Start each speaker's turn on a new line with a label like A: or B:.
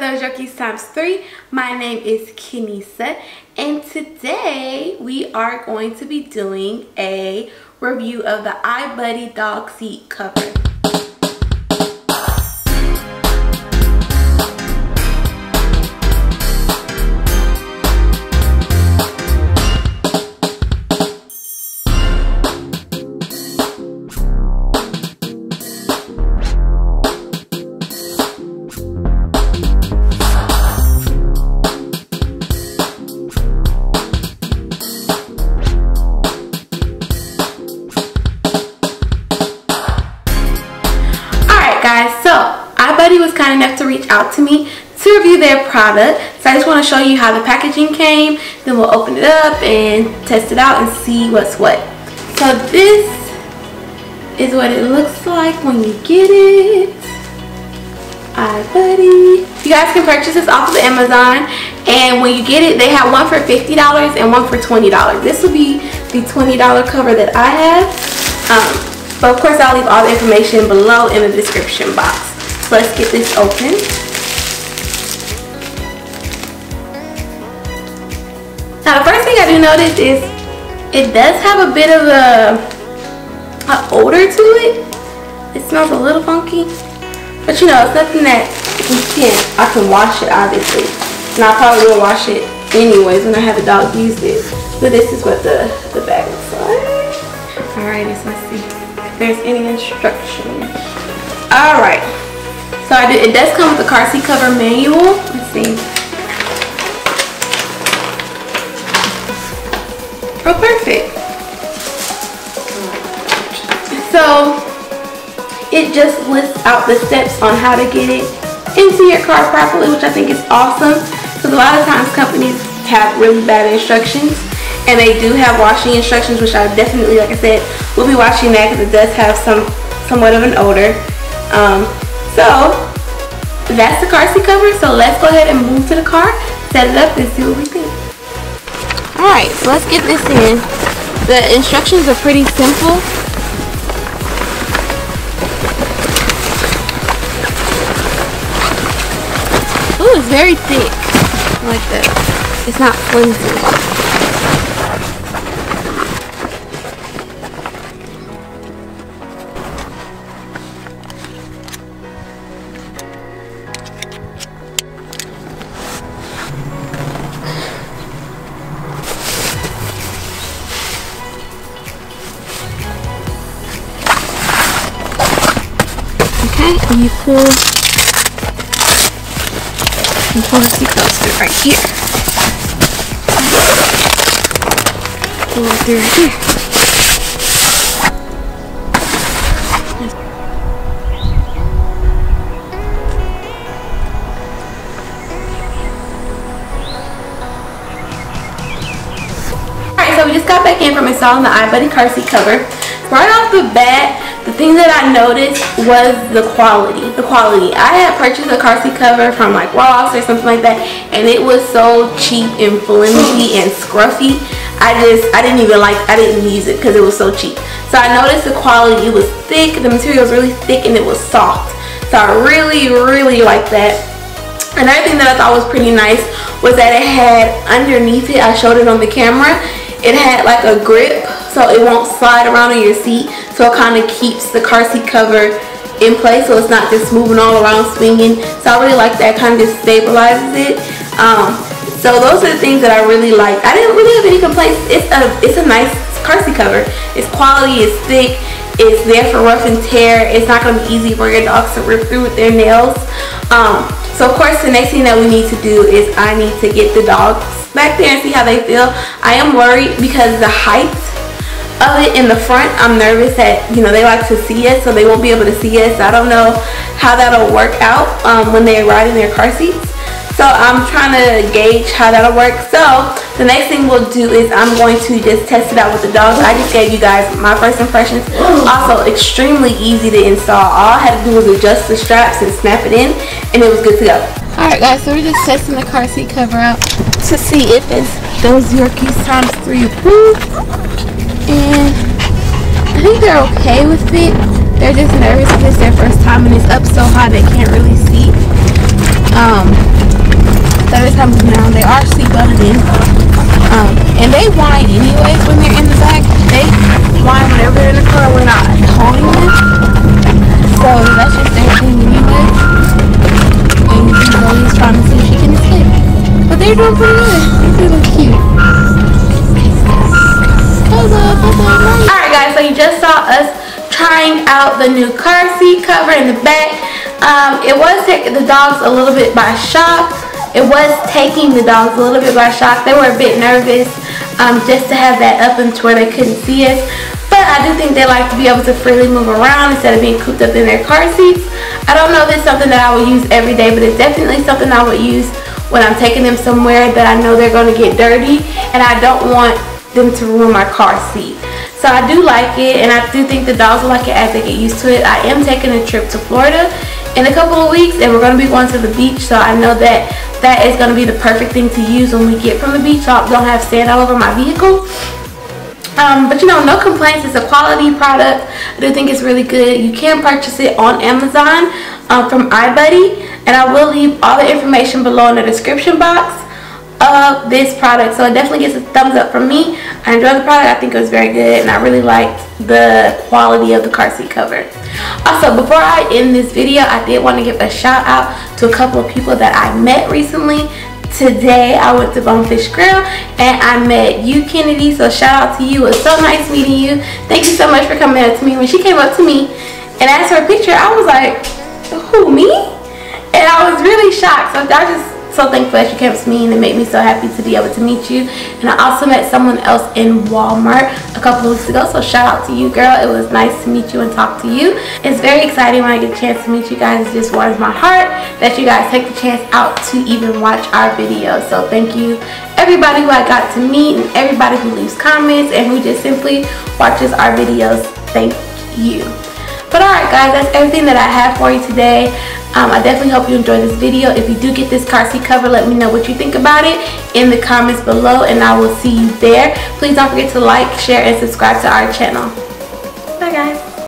A: Those Yorkies times 3. My name is Kenisa, and today we are going to be doing a review of the iBuddy dog seat cover. Guys, so iBuddy was kind enough to reach out to me to review their product, so I just want to show you how the packaging came, then we'll open it up and test it out and see what's what. So this is what it looks like when you get it. iBuddy. You guys can purchase this off of Amazon, and when you get it, they have one for $50 and one for $20. This will be the $20 cover that I have. But of course, I'll leave all the information below in the description box. So let's get this open. Now, the first thing I do notice is it does have a bit of an odor to it. It smells a little funky, but you know, it's nothing that I can wash it, obviously. And I probably will wash it anyways when I have the dog use it. But this is what the bag looks like. Alrighty, so let's see if there's any instructions. Alright, so it does come with the car seat cover manual. Let's see. Oh, perfect. So it just lists out the steps on how to get it into your car properly, which I think is awesome, because a lot of times companies have really bad instructions, and they do have washing instructions, which I definitely, like I said, will be washing that because it does have somewhat of an odor. So that's the car seat cover. So let's go ahead and move to the car, set it up, and see what we think. Alright, so let's get this in. The instructions are pretty simple. Ooh, it's very thick. I like that. It's not flimsy. Okay, and you pull the seatbelt through right here. Pull it through right here. Alright, so we just got back in from installing the iBuddy car seat cover. Right off the bat, the thing that I noticed was the quality. I had purchased a car seat cover from like Ross or something like that, and it was so cheap and flimsy and scruffy. I didn't use it because it was so cheap. So I noticed the quality. It was thick, the material was really thick, and it was soft. So I really liked that. Another thing that I thought was pretty nice was that it had underneath it, I showed it on the camera, it had like a grip, so it won't slide around on your seat, so it kind of keeps the car seat cover in place, so it's not just moving all around swinging. So I really like that, kind of just stabilizes it. So those are the things that I really like. I didn't really have any complaints. It's a nice car seat cover. It's quality, it's thick, it's there for rough and tear. It's not going to be easy for your dogs to rip through with their nails. So of course the next thing that we need to do is I need to get the dogs back there and see how they feel. I am worried because the height of it in the front, I'm nervous that, you know, they like to see us, so they won't be able to see us. I don't know how that'll work out when they're riding their car seats. So I'm trying to gauge how that'll work. So the next thing we'll do is I'm going to just test it out with the dogs. I just gave you guys my first impressions. Also extremely easy to install. All I had to do was adjust the straps and snap it in, and it was good to go. Alright guys, so we're just testing the car seat cover out to see if it's those Yorkies times 3 approved. And I think they're okay with it. They're just nervous because it's their first time and it's up so high they can't really see. first time moving around. They are seatbelted in. And they whine anyways when they're in the back. They whine whenever they're in the car. We're not holding them. So that's just their thing anyway. And Zoe's trying to see if she can escape. But they're doing pretty good. They're really cute. Alright guys, so you just saw us trying out the new car seat cover in the back. It was taking the dogs a little bit by shock. They were a bit nervous just to have that up and to where they couldn't see us. But I do think they like to be able to freely move around instead of being cooped up in their car seats. I don't know if it's something that I would use every day, but it's definitely something I would use when I'm taking them somewhere that I know they're going to get dirty and I don't want them to ruin my car seat. So I do like it, and I do think the dogs will like it as they get used to it. I am taking a trip to Florida in a couple of weeks, and we're going to be going to the beach, so I know that that is going to be the perfect thing to use when we get from the beach, so I don't have sand all over my vehicle. But you know, no complaints. It's a quality product. I do think it's really good. You can purchase it on Amazon from iBuddy, and I will leave all the information below in the description box of this product. So it definitely gets a thumbs up from me. I enjoyed the product. I think it was very good, and I really liked the quality of the car seat cover. Also, before I end this video, I did want to give a shout out to a couple of people that I met recently. Today I went to Bonefish Grill and I met you, Kennedy, so shout out to you. It was so nice meeting you. Thank you so much for coming up to me. When she came up to me and asked for a picture, I was like, who, me? And I was really shocked. So I just so thankful that you came to me, and it made me so happy to be able to meet you. And I also met someone else in Walmart a couple of weeks ago, so shout out to you, girl. It was nice to meet you and talk to you. It's very exciting when I get a chance to meet you guys. It just warms my heart that you guys take the chance out to even watch our videos. So thank you everybody who I got to meet, and everybody who leaves comments and who just simply watches our videos. Thank you. But alright guys, that's everything that I have for you today. I definitely hope you enjoyed this video. If you do get this car seat cover, let me know what you think about it in the comments below, and I will see you there. Please don't forget to like, share, and subscribe to our channel. Bye guys.